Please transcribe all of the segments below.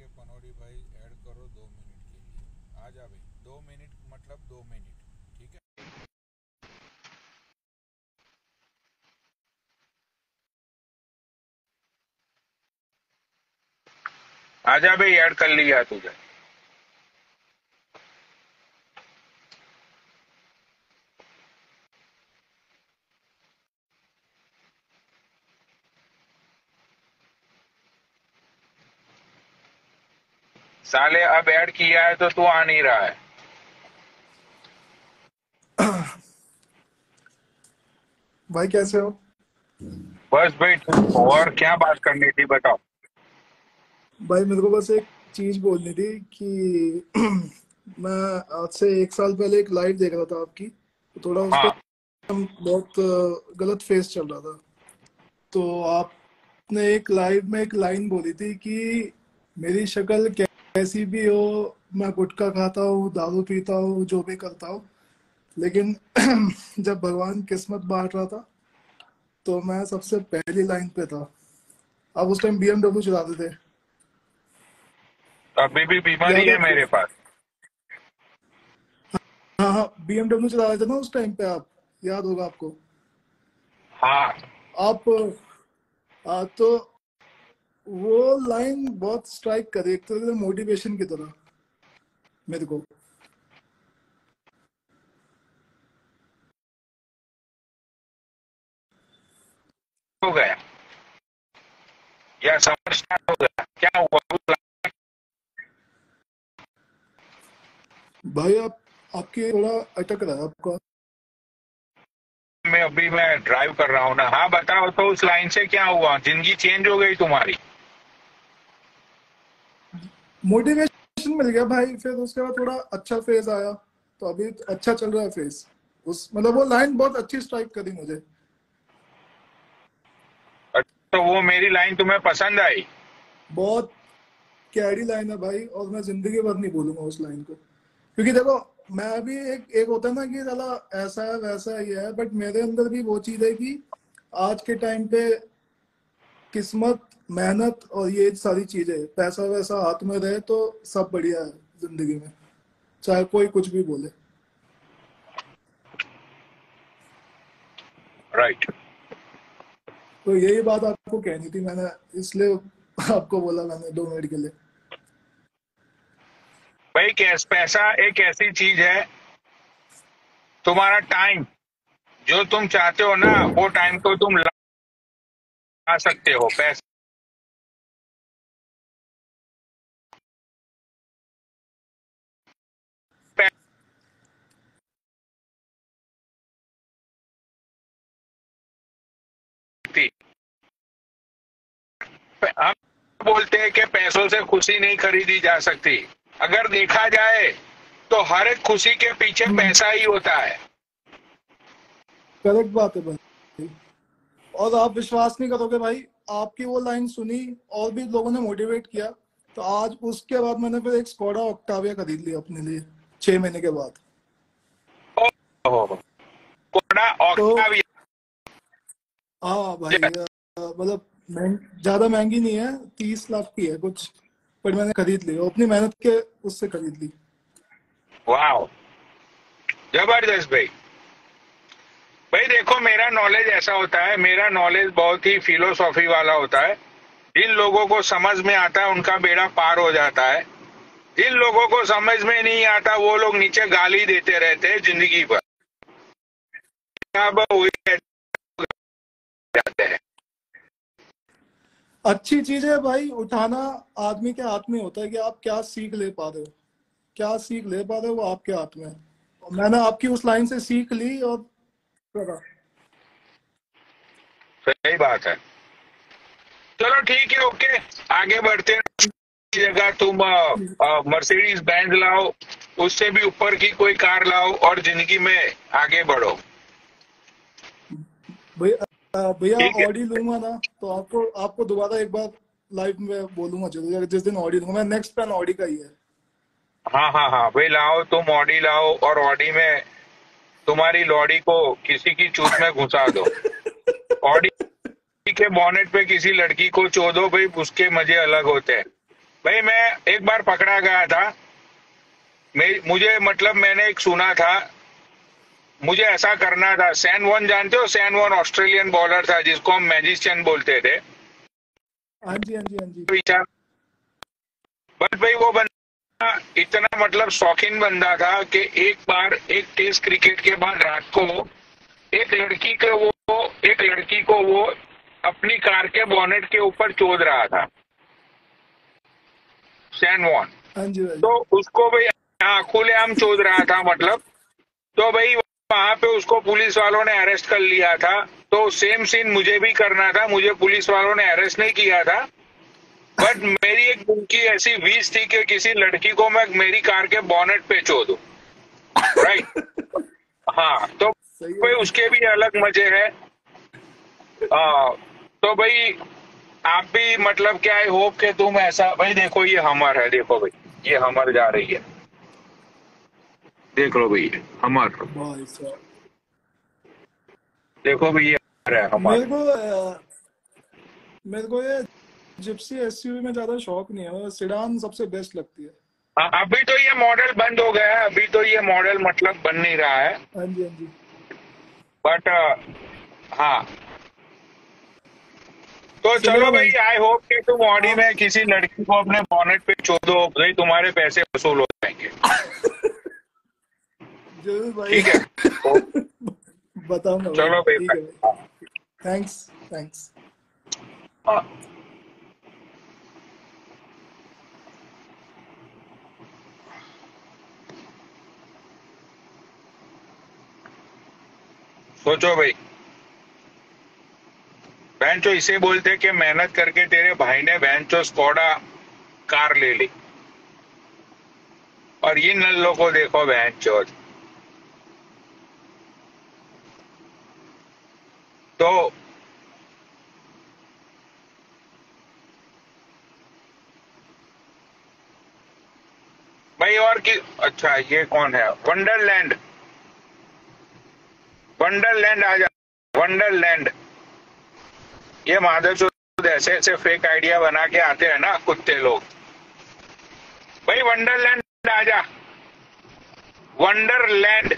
के पनौड़ी भाई ऐड करो 2 मिनट के लिए। आ जा भाई, 2 मिनट मतलब 2 मिनट, ठीक है। आजा भाई, ऐड कर लिया तुझे। साले अब ऐड किया है तो तू आ नहीं रहा है। भाई कैसे हो? बस भाई ठीक हो। और क्या बात करनी थी बताओ। भाई मेरे को बस एक चीज बोलनी थी कि मैं आज से 1 साल पहले एक लाइव देख रहा था आपकी, तो थोड़ा उस हाँ, पर बहुत गलत फेस चल रहा था। तो आपने एक लाइव में एक लाइन बोली थी कि मेरी शक्ल कैसी भी हो, मैं गुटखा खाता हूँ, दारू पीता हूँ, जो भी करता हूँ, लेकिन जब भगवान किस्मत बांट रहा था तो मैं सबसे पहली लाइन पे था। आप उस टाइम BMW चलाते थे, अभी भी बीमारी याद है है आपको? मेरे पास। हाँ हाँ, BMW चला रहे थे ना उस टाइम पे आप, याद होगा आपको। हाँ, आप तो वो लाइन बहुत स्ट्राइक करी, एक तरह से मोटिवेशन की तरह मेरे को। हो गया या समर स्टार्ट हो गया, क्या हुआ उस भाई आप, आपके थोड़ा अटक रहा है आपका। लाइन में? अभी मैं ड्राइव कर रहा हूँ ना। हाँ बताओ, तो उस लाइन से क्या हुआ? जिंदगी चेंज हो गई तुम्हारी? मोटिवेशन मिल गया भाई, फिर उसके बाद थोड़ा अच्छा फेज आया, तो अभी अच्छा चल रहा है फेज। उस मतलब वो लाइन बहुत अच्छी स्ट्राइक करी मुझे। तो वो मेरी लाइन तुम्हें पसंद आई? बहुत कैरी लाइन है भाई, और मैं जिंदगी भर नहीं भूलूंगा उस लाइन को। क्योंकि देखो, मैं भी एक एक होता है ना कि साला ऐसा है वैसा है ये है, बट मेरे अंदर भी वो चीज है कि आज के टाइम पे किस्मत, मेहनत और ये सारी चीजें, पैसा वैसा हाथ में रहे तो सब बढ़िया है जिंदगी में, चाहे कोई कुछ भी बोले। राइट। तो यही बात आपको कहनी थी मैंने, इसलिए आपको बोला मैंने 2 मिनट के लिए। भाई कैस पैसा एक ऐसी चीज है, तुम्हारा टाइम जो तुम चाहते हो ना, वो टाइम को तुम ला सकते हो। पैसे हम बोलते हैं कि पैसों से खुशी नहीं खरीदी जा सकती। अगर देखा जाए तो हर एक खुशी के पीछे पैसा ही होता है। करेक्ट बात है भाई। और आप विश्वास नहीं करोगे भाई, आपकी वो लाइन सुनी और भी लोगों ने मोटिवेट किया, तो आज उसके बाद मैंने फिर एक स्कोडा ऑक्टाविया खरीद लिया अपने लिए 6 महीने के बाद। ओहो, कोडा तो ऑक्टाविया। हाँ भाई, मतलब ज्यादा महंगी नहीं है, 30 लाख की है कुछ, पर मैंने खरीद ली, वो अपनी मेहनत के उससे खरीद ली। वाह, जबरदस्त भाई। भाई देखो, मेरा नॉलेज ऐसा होता है, मेरा नॉलेज बहुत ही फिलोसॉफी वाला होता है। जिन लोगों को समझ में आता है उनका बेड़ा पार हो जाता है। जिन लोगों को समझ में नहीं आता वो लोग नीचे गाली देते रहते हैं जिंदगी भर। अब वही जाते हैं। अच्छी चीज है भाई, उठाना आदमी के हाथ में होता है कि आप क्या सीख ले पा रहे हो, क्या सीख ले पा रहे हो वो आपके हाथ में है। और मैंने आपकी उस लाइन से सीख ली और करा। सही बात है। चलो ठीक है, ओके, आगे बढ़ते हैं। जगह तुम मर्सिडीज बेंज लाओ, उससे भी ऊपर की कोई कार लाओ और जिंदगी में आगे बढ़ो। भैया ठीक है। ऑडी लूंगा ना, तो आपको आपको दोबारा एक बार लाइव में बोलूंगा जरूर, जिस दिन ऑडी लूंगा। मैं नेक्स्ट प्लान ऑडी का ही है। हाँ हाँ हाँ भाई, लाओ तुम ऑडी लाओ, और ऑडी में तुम्हारी लॉडी को किसी की चूत में घुसा दो। ऑडी के बॉनेट पे किसी लड़की को चो दो भाई, उसके मजे अलग होते हैं। भाई मैं एक बार पकड़ा गया था। मुझे मतलब मैंने एक सुना था, मुझे ऐसा करना था। सैन वॉन जानते हो? सैन वॉन ऑस्ट्रेलियन बॉलर था जिसको हम मैजिशियन बोलते थे। हाँ जी, हाँ जी, हाँ जी। विचार, बट भाई वो बंदा इतना मतलब शौकीन बंदा था कि एक बार एक टेस्ट क्रिकेट के बाद रात को एक लड़की को वो अपनी कार के बोनेट के ऊपर चोद रहा था, सैन वॉन। हाँ जी भाई। तो उसको भाई, हाँ, खुलेआम चोद रहा था मतलब। तो भाई वहां पे उसको पुलिस वालों ने अरेस्ट कर लिया था। तो सेम सीन मुझे भी करना था, मुझे पुलिस वालों ने अरेस्ट नहीं किया था। बट मेरी एक दिल की ऐसी विश थी कि किसी लड़की को मैं मेरी कार के बॉनेट पे चोदूं, राइट। हाँ, तो सही है भाई भाई। उसके भी अलग मजे हैं। तो भाई आप भी मतलब क्या, आई होप कि तुम ऐसा, भाई देखो ये हमर है, देखो भाई ये हमर जा रही है, देख लो भाई ये हमर, भाई साहब, देखो भाई ये हमर है, मेरे हमर। को मेरे को ये जिप्सी एसयूवी में ज्यादा शौक नहीं है, सिडान सबसे बेस्ट लगती है। हाँ, अभी तो ये मॉडल बंद हो गया है, अभी तो ये मॉडल मतलब बन नहीं रहा है। हाँ जी, हाँ जी। बट हाँ, तो चलो चलो भाई, भाई। आई होप कि तुम ऑडी आप में किसी लड़की को अपने बॉनेट पे चोदो भाई, तुम्हारे पैसे वसूल हो जाएंगे। जरूर भाई। ठीक है, तो बताऊंगा भाई, चलो भाई, ठीक है भाई। हाँ। थैंक्स। थैंक्स। हाँ, सोचो भाई, बहन चो इसे बोलते कि मेहनत करके तेरे भाई ने बहन चो स्कोडा कार ले ली, और इन नल्लों को देखो बहन चो। तो भाई और की, अच्छा ये कौन है? वंडरलैंड, वंडरलैंड आ जा, वंडरलैंड। ये माधव चौधरी ऐसे ऐसे फेक आइडिया बना के आते हैं ना कुत्ते लोग। भाई वंडरलैंड आ जा, वंडरलैंड।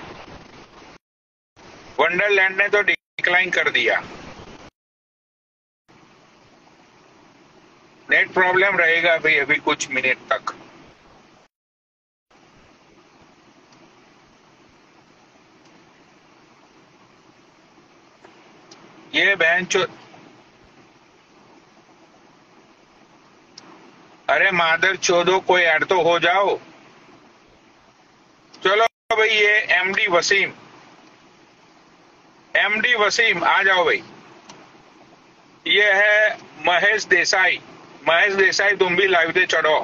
वंडरलैंड ने तो डिक्लाइन कर दिया, नेट प्रॉब्लम रहेगा भाई अभी कुछ मिनट तक। ये बहन चो, अरे मादर चोदो, कोई ऐड तो हो जाओ। चलो भाई, ये एमडी वसीम, एमडी वसीम आ जाओ भाई। ये है महेश देसाई, महेश देसाई तुम भी लाइव पे चढ़ो।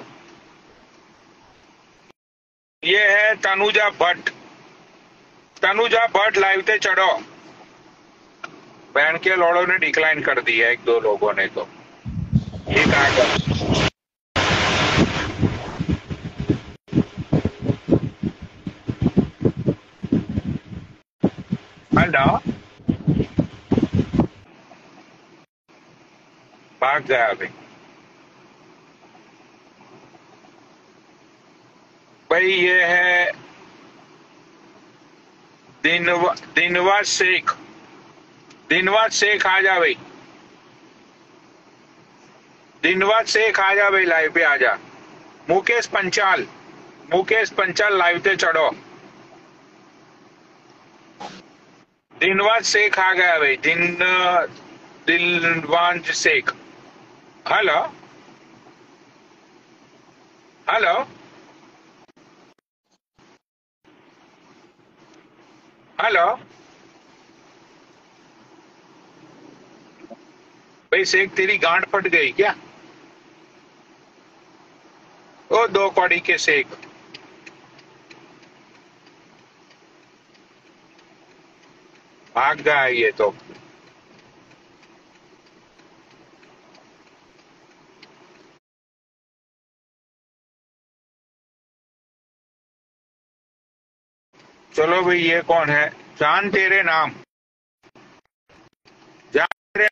ये है तनुजा भट्ट, तनुजा भट्ट लाइव पे चढ़ो। बहन के लोड़ों ने डिक्लाइन कर दिया, एक दो लोगों ने तो। ये कहा गया, हेलो, भाग गया भाई। भाई ये है दिनवा शेख, दिनवा शेख आ जा भाई, दिनवा शेख आ जा भाई, लाइव पे आ जा। मुकेश पंचाल, मुकेश पंचाल लाइव पे चढ़ो। दिनवाज शेख आ गया भाई, Dilwaz Shaikh. Hello, hello, hello. भाई शेख तेरी गांड फट गई क्या? ओ दो कौड़ी के शेख, भाग गया ये तो। चलो भाई, ये कौन है? जान तेरे नाम, जान तेरे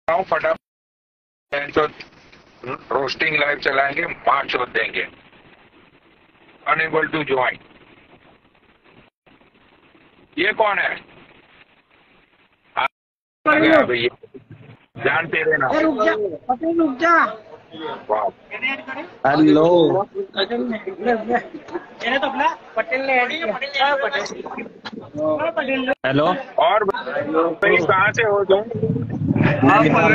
रहा हूँ, फटाफट रोस्टिंग लाइव चलाएंगे, मार छोड़ देंगे। अनेबल टू ज्वाइन, ये कौन है? आ गया भैया, जान तेरे नाम। रुक जा पटेल, रुक जा। वाह, हेलो पटेल ने ऐड किया। पटेल हेलो और भाई कहाँ से हो तुम? नैनीताल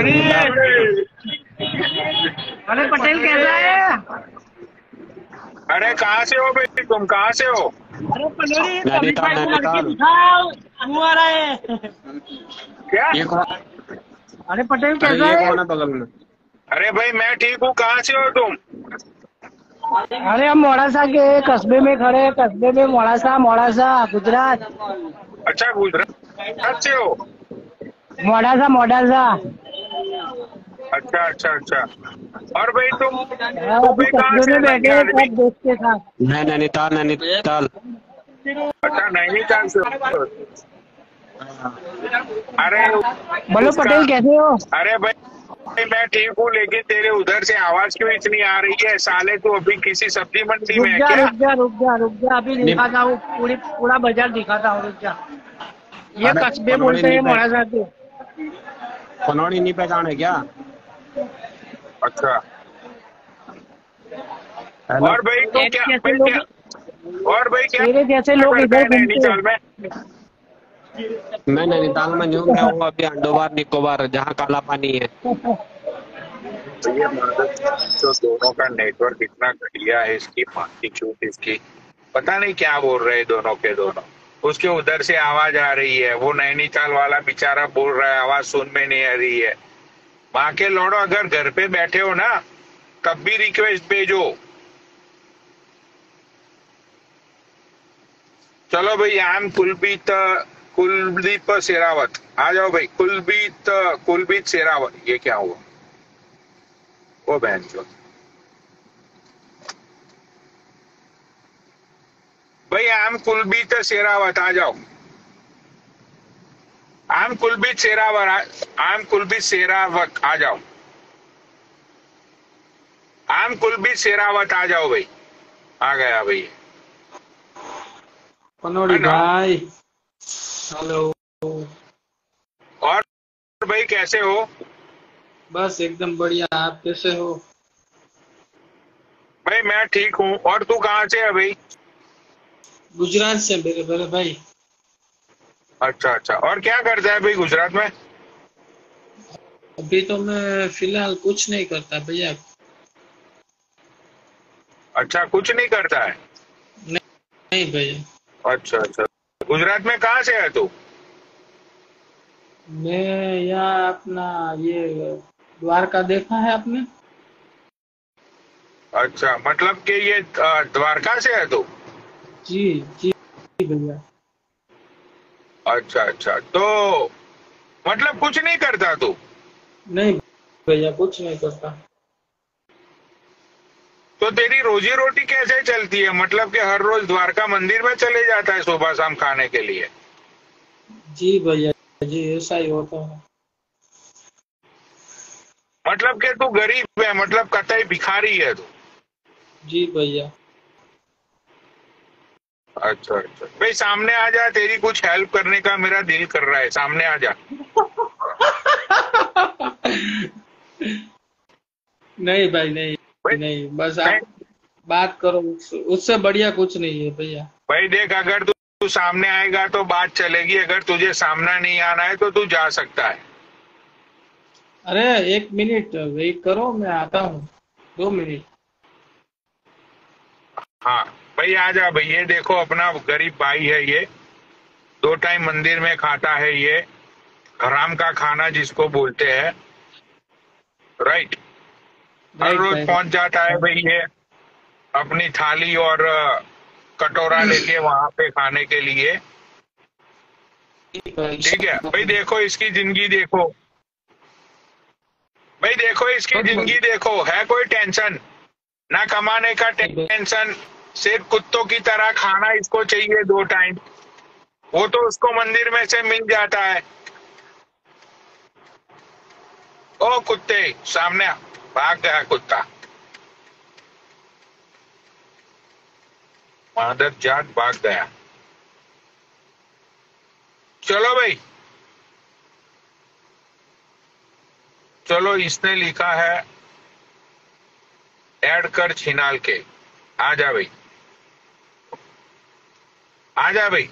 अरे पटेल कैसा है? अरे कहाँ से हो भाई, तुम कहाँ से हो? अरे पटेल नैनीताल नैनीताल मुँह आ रहा है। क्या? ये कौन? अरे पटेल अरे कैसा ये है? कौन है बगल में? अरे भाई मैं ठीक हूँ, कहाँ से हो तुम? अरे हम मोड़ासा के कस्बे में खड़े हैं, कस्बे में मोड़ासा गुजरात। अच्छा, गुजरात से हो? मोड़ासा। अच्छा अच्छा अच्छा। और भाई तुम अभी भाई कहाँ कस्बे से में बैठे हैं आदमी? सब दोस्त के साथ। मैं नैनीताल अच्छा, नैनीताल से हो? अरे बोलो उसका- पटेल कैसे हो? अरे भाई मैं ठीक हूँ, लेकिन तेरे उधर से आवाज क्यों इतनी आ रही है? साले तू अभी किसी सब्जी मंडी में है क्या? रुक जा अभी दिखाता हूँ, पूरा बाजार दिखाता हूँ, रुक जा। ये अरे, कस्बे पनौड़ी बोलते हैं नहीं मोड़ासा के। पनौड़ी नहीं पहचाने क्या? अच्छा। हेलो और भाई तू क्या कैसे भाई लोग, क्या और भाई क्या तेरे जैसे लोग करता इधर है घूमते नैनीताल हैं। में? मैं नैनीताल में हूँ, मैं हूँ अभी अंडोबार निकोबार, जहाँ काला पानी है। तो ये तो दोनों का नेटवर्क इतना घटिया है, इसकी मानती चूत इसकी, पता नहीं क्या बोल रहे हैं दोनों के दोनों। उसके उधर से आवाज आ रही है, वो नैनीताल वाला बेचारा बोल रहा है, आवाज सुन में नहीं आ रही है। माँ के लौड़ो, अगर घर पे बैठे हो ना तब भी रिक्वेस्ट भेजो। चलो भाई, आई एम कुलदीप शेरावत, आ जाओ भाई। कुलदीप शेरावत, ये क्या हुआ? वो बहन चो भाई, आई एम कुलदीप शेरावत, आ जाओ। आई एम कुलदीप शेरावत, आ जाओ। आई एम कुलदीप शेरावत, आ जाओ भाई। आ गया भाई। पनौड़ी हेलो। भाई, हेलो। और भाई कैसे हो? बस एकदम बढ़िया, आप कैसे हो? भाई मैं ठीक हूँ। और तू कहाँ से है भाई? गुजरात से मेरे भाई। अच्छा अच्छा। और क्या करता है भाई गुजरात में? अभी तो मैं फिलहाल कुछ नहीं करता भैया। अच्छा, कुछ नहीं करता है? नहीं भैया, अच्छा अच्छा। गुजरात में कहाँ से है तू? मैं यहाँ अपना ये द्वारका देखा है आपने? अच्छा, मतलब कि ये द्वारका से है तू? जी जी भैया। अच्छा अच्छा। तो मतलब कुछ नहीं करता तू? नहीं भैया, कुछ नहीं करता। तो तेरी रोजी रोटी कैसे चलती है? मतलब कि हर रोज द्वारका मंदिर में चले जाता है सुबह शाम खाने के लिए? जी भैया जी, ऐसा ही होता है। मतलब कि तू गरीब है, मतलब कतई भिखारी है तू? जी भैया। अच्छा अच्छा भाई, सामने आ जा, तेरी कुछ हेल्प करने का मेरा दिल कर रहा है, सामने आ जा। नहीं भाई, नहीं बस आप बात करो, उससे बढ़िया कुछ नहीं है भैया। भाई देख, अगर तू सामने आएगा तो बात चलेगी, अगर तुझे सामना नहीं आना है तो तू जा सकता है। अरे 1 मिनट वेट करो, मैं आता हूँ। 2 मिनट। हाँ भाई, आ जा भाई। ये देखो, अपना गरीब भाई है ये, 2 टाइम मंदिर में खाता है ये, हराम का खाना जिसको बोलते हैं, राइट। हर रोज राइट। पहुंच जाता है भाई ये अपनी थाली और कटोरा लेके वहां पे खाने के लिए। ठीक है भाई, देखो इसकी जिंदगी देखो भाई, देखो इसकी जिंदगी देखो, है कोई टेंशन ना, कमाने का टेंशन, सिर्फ कुत्तों की तरह खाना इसको चाहिए 2 टाइम, वो तो उसको मंदिर में से मिल जाता है। ओ कुत्ते सामने आ। भाग गया कुत्ता, मादर जात भाग गया। चलो भाई, चलो इसने लिखा है ऐड कर छिनाल के। आ जा भाई, आ जा भाई।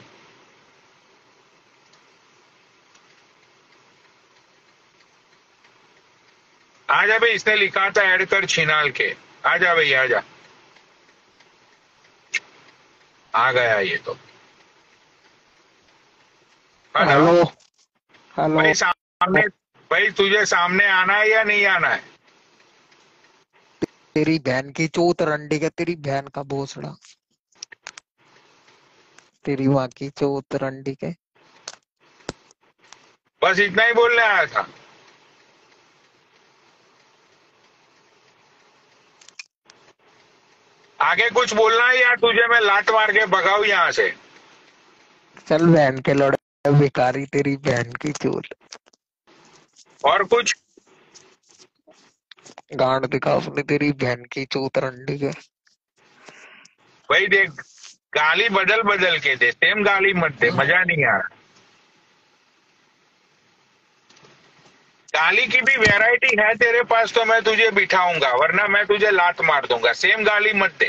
आ जा भाई, इसने लिखा था ऐड कर छिनाल के। आ जा भाई, आ जा। आ गया ये तो। Hello hello. हेलो। भाई, सामने। भाई तुझे सामने आना है या नहीं आना है? तेरी बहन की चोत रंडी के, तेरी बहन का भोसड़ा, तेरी माँ की चोत रंडी के। बस इतना ही बोलने आया था। आगे कुछ बोलना है या तुझे मैं लात मार के भगाऊ यहाँ से? चल बहन के लौड़े भिखारी, तेरी बहन की चोत। और कुछ? गांड दिखा अपनी, तेरी बहन की चोत रंडी के। भाई देख, गाली बदल बदल के दे, सेम गाली मत दे, मजा नहीं आ रहा। गाली की भी वैरायटी है तेरे पास तो मैं तुझे बिठाऊंगा, वरना मैं तुझे लात मार दूंगा। सेम गाली मत दे।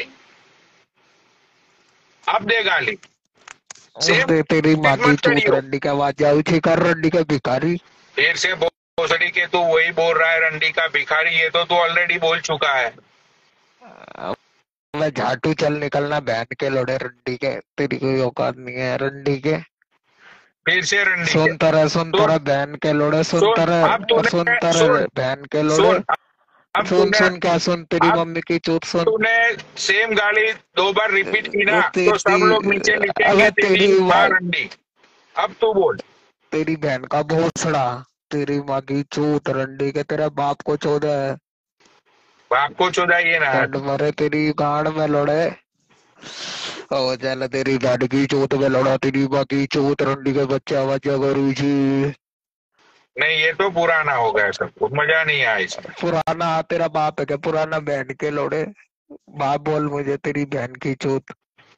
अब दे गाली। सेम तेरी माँ की मत चोत करियो। रंडी के, आवाज जाऊ छी कर रंडी के भिखारी। फिर से भोसड़ी के तू वही बोल रहा है रंडी का भिखारी, ये तो तू ऑलरेडी बोल चुका है। मैं झाटू चल निकलना बहन के लौड़े रंडी के, तेरी कोई औकात नहीं है रंडी के। फिर से रंडी के। सुन सुन, तरह बहन के लोड़े, सुन, अब सुन तूने तरह सुन, बहन के लोड़े। सुन, अब सुन तूने सुन क्या सुन, तेरी अब मम्मी की चोट सुन। तूने सेम गाली 2 बार रिपीट की ना, तो सब तेरी, लोग नीचे लिखेंगे अबे तेरी माँ रंडी। अब तू बोल। तेरी बहन का भोसड़ा, तेरी माँ की चोट रंडी के, तेरा बाप को चोदा है। बाप को चौदाइए ना। चंड मरे तेरी गांड में लोड़े। ओ चल तेरी बहन की चोट में लोड़ा, तेरी माँ की चोट रंडी के, बच्चा बच्चा करू छी। नहीं, ये तो पुराना हो गया, सब कुछ मजा नहीं आया इसमें। पुराना तेरा बाप है क्या? पुराना बहन के लोड़े। बाप बोल मुझे, तेरी बहन की चोट।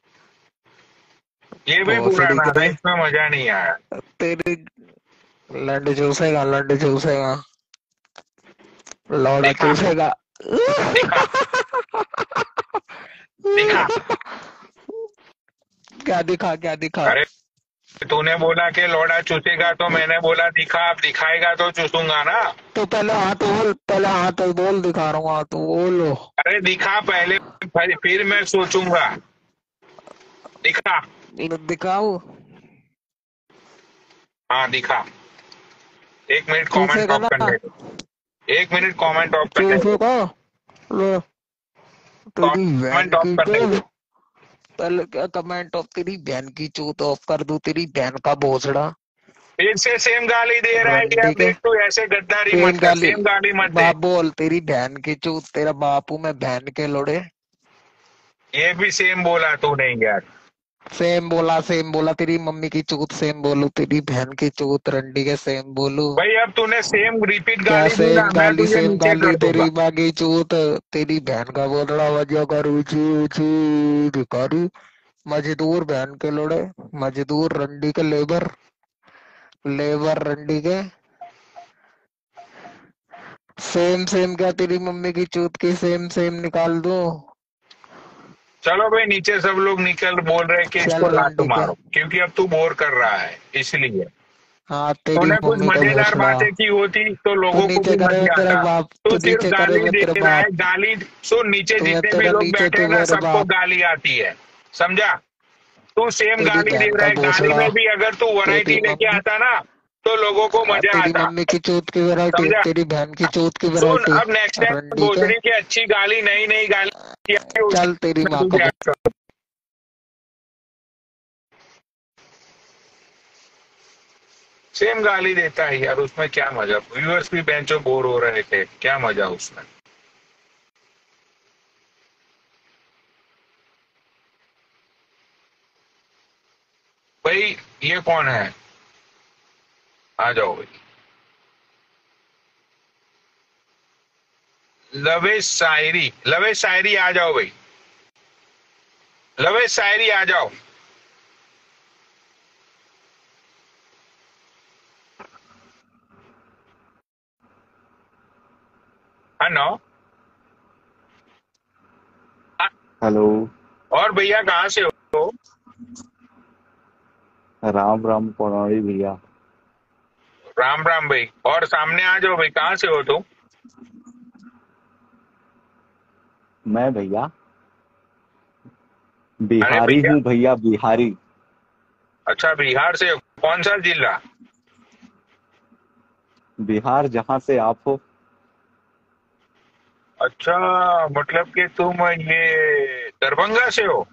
ये भी भोसड़ी पुराना था, के, इसमें मजा नहीं आया। तेरी लंड चूसेगा, लंड चूसेगा, लौड़ा दिखा, चूसेगा। दिखा, दिखा। क्या दिखा, क्या दिखा? अरे तूने बोला कि लौड़ा चूसेगा, तो मैंने बोला दिखा। अब दिखाएगा तो चूसूंगा ना। तो पहले हाथ बोल, पहले हाथ बोल, दिखा रहा हूँ हाथ बोलो। अरे दिखा पहले, फिर मैं सोचूंगा। दिखा। दिखाओ। हाँ दिखा। 1 मिनट कमेंट चूसेगा ऑफ ना? करने दो। 1 मिनट कमेंट ऑफ करने दो। चूसेगा। लो, तेरी बहन कमेंट ऑफ की करने दो। चोट। पहले क्या कमेंट ऑफ, तेरी बहन की चोट ऑफ कर दूं, तेरी बहन का भोसड़ा फिर से सेम गाली दे रहा है यार। रंडी के। देख तू ऐसे गद्दारी सेम मत कर, गाली। सेम गाली मत दे। बाप बोल, तेरी बहन की चोट, तेरा बापू मैं बहन के लोड़े। ये भी सेम बोला तूने यार। सेम बोला, तेरी मम्मी की चोट सेम बोलू, तेरी बहन की चोट रंडी के सेम बोलू। भाई अब तूने सेम रिपीट क्या गाली दी ना, मैं तुझे सेम नीचे गाली, कर दूंगा। तेरी माँ की चोट, तेरी बहन का बोलड़ा वजह कर ऊंची ऊंची भिखारी। मजदूर बहन के लोड़े, मजदूर रंडी के, लेबर, लेबर रंडी के। सेम क्या, तेरी मम्मी की चोट की सेम निकाल दो। चलो भाई, नीचे सब लोग निकल बोल रहे हैं कि चल इसको लात रंडी के। मारो, क्योंकि अब तू बोर कर रहा है इसलिए। हाँ तेरी तूने कुछ मम्मी का मजेदार भोसड़ा। बातें की होती तो तू लोगों को नीचे भी करे मजा तेरा आता। बाप, तू तू सिर्फ नीचे करे गाली मैं दे तेरे रहा है, बाप। गाली। सुन, नीचे तू जितने भी तेरा लोग नीचे, बैठे तू हैं ना, मेरे सबको बाप। गाली आती है। समझा? तू सेम तेरी गाली दे बहन रहा का है। गाली भोसड़ा। में भी अगर तू तेरी वैरायटी लेके मम्मी, आता ना, तो लोगों को मजा तेरी आता। मम्मी की चोट की वैरायटी, समझा? तेरी बहन की चोट की सुन, वैरायटी। अब नेक्स्ट टाइम रंडी के। भोसड़ी की अच्छी गाली, नई नई गाली आती है, चल तेरी उसमें माँ का तुझे accept। सेम गाली देता है यार, उसमें क्या मजा? व्यूअर्स भी बेंचों बोर हो रहे थे, क्या मजा उसमें? भाई ये कौन है? आ जाओ भाई। लवेश शायरी आ जाओ भाई, लवेश शायरी आ जाओ। हेलो। हेलो। और भैया कहाँ से हो? राम राम पनौड़ी भैया। राम राम भाई। और सामने आ जाओ भाई, कहाँ से हो तुम? मैं भैया अरे बिहारी भैया, हूँ भैया, बिहारी। अच्छा बिहार से हो। कौन सा जिला? बिहार जहाँ से आप हो। अच्छा, मतलब कि तुम ये दरभंगा से हो?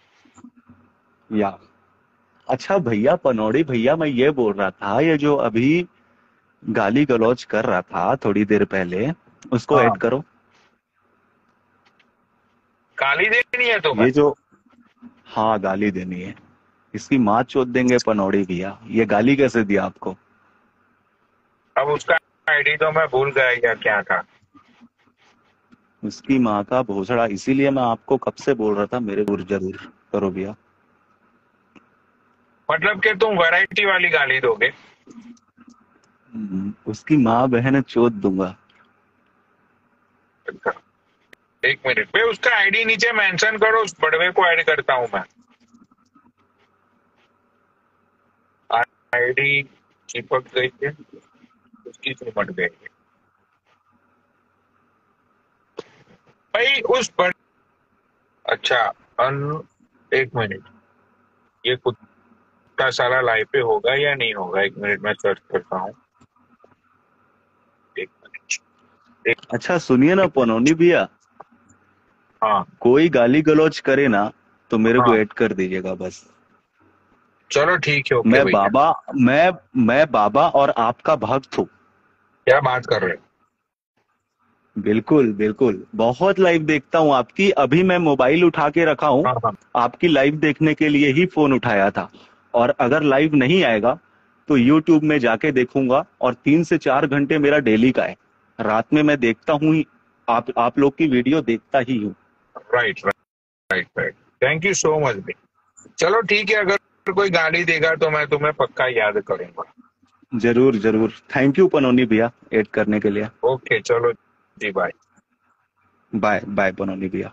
या अच्छा भैया पनौड़ी भैया, मैं ये बोल रहा था, ये जो अभी गाली गलौज कर रहा था थोड़ी देर पहले, उसको हाँ, ऐड करो। गाली देनी है तुम्हें? ये जो, हाँ गाली देनी है। इसकी माँ चोद देंगे पनौड़ी भैया, ये गाली कैसे दिया आपको? अब उसका आईडी तो मैं भूल गया या क्या था। उसकी माँ का भोसड़ा, इसीलिए मैं आपको कब से बोल रहा था मेरे जरूर जरूर करो भैया। मतलब कि तुम वैरायटी वाली गाली दोगे? उसकी माँ बहन चोद दूंगा। अच्छा, एक मिनट भाई, उसका आईडी नीचे मेंशन करो, उस बड़वे को ऐड करता हूं मैं। आईडी चिपक गई है, उसकी सिमट गई है भाई उस बड़... अच्छा, एक मिनट, ये कुत्ता सारा लाइव पे होगा या नहीं होगा? एक मिनट मैं सर्च करता हूँ। एक मिनट। अच्छा सुनिए ना पनौनी भैया, हाँ कोई गाली गलौज करे ना तो मेरे को हाँ, ऐड कर दीजिएगा बस। चलो ठीक है, ओके मैं भैया। बाबा मैं बाबा और आपका भक्त हूँ। क्या बात कर रहे हो? बिल्कुल बिल्कुल, बहुत लाइव देखता हूँ आपकी। अभी मैं मोबाइल उठा के रखा हूँ, हाँ हाँ, आपकी लाइव देखने के लिए ही फोन उठाया था। और अगर लाइव नहीं आएगा तो यूट्यूब में जाके देखूंगा, और 3 से 4 घंटे मेरा डेली का है। रात में मैं देखता हूँ ही, आप लोग की वीडियो देखता ही हूँ। Right right right. Thank you so much भाई। चलो ठीक है, अगर कोई गाली देगा तो मैं तुम्हें पक्का याद करूंगा। जरूर जरूर, थैंक यू पनौनी भैया ऐड करने के लिए। ओके चलो जी, बाय। बाय बाय पनौनी भैया।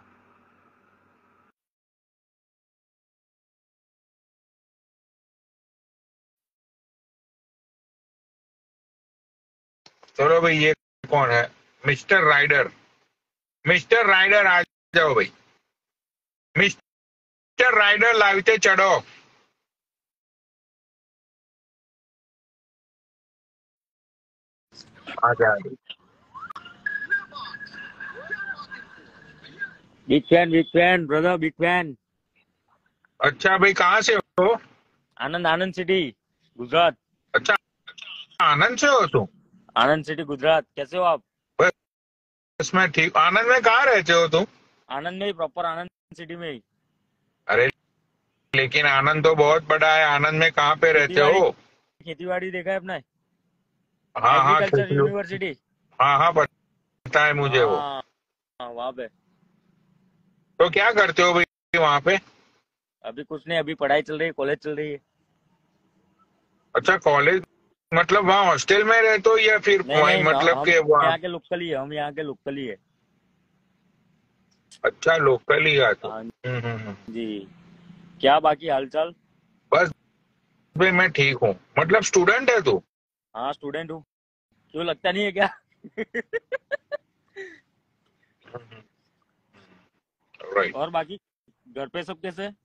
चलो भाई, ये कौन है? Mister rider. मिस्टर राइडर आ जाओ भाई। मिस्टर राइडर लाइव पे चढ़ो। आ जाए। Big fan brother, big fan. अच्छा भाई, कहाँ से हो? आनंद, आनंद सिटी गुजरात। अच्छा, आनंद से हो तुम? आनंद सिटी गुजरात, कैसे हो आप? बस मैं ठीक। आनंद में कहाँ रहते हो तुम? आनंद में ही, प्रॉपर आनंद सिटी में ही। अरे लेकिन आनंद तो बहुत बड़ा है, आनंद में कहाँ पे रहते खेतीवाड़ी, हो? खेतीवाड़ी देखा है अपने? हाँ हाँ, एग्रीकल्चर यूनिवर्सिटी। हाँ हाँ, पता है मुझे वो। हाँ हाँ, वहाँ पे। तो क्या करते हो भाई वहाँ पे? अभी कुछ नहीं, अभी पढ़ाई चल रही है, कॉलेज चल रही है। अच्छा कॉलेज, मतलब वहाँ हॉस्टल में रहते हो या फिर नहीं वहीं, नहीं, मतलब हम के वहाँ? यहाँ के लोकल ही है, हम यहाँ के लोकल ही है। अच्छा, लोकल ही आते हो। हाँ हम्म। जी। क्या बाकी हालचाल? बस भाई मैं ठीक हूँ। मतलब स्टूडेंट है तू? हाँ स्टूडेंट हूँ। क्यों, लगता नहीं है क्या? राइट। और बाकी घर पे सब कैसे?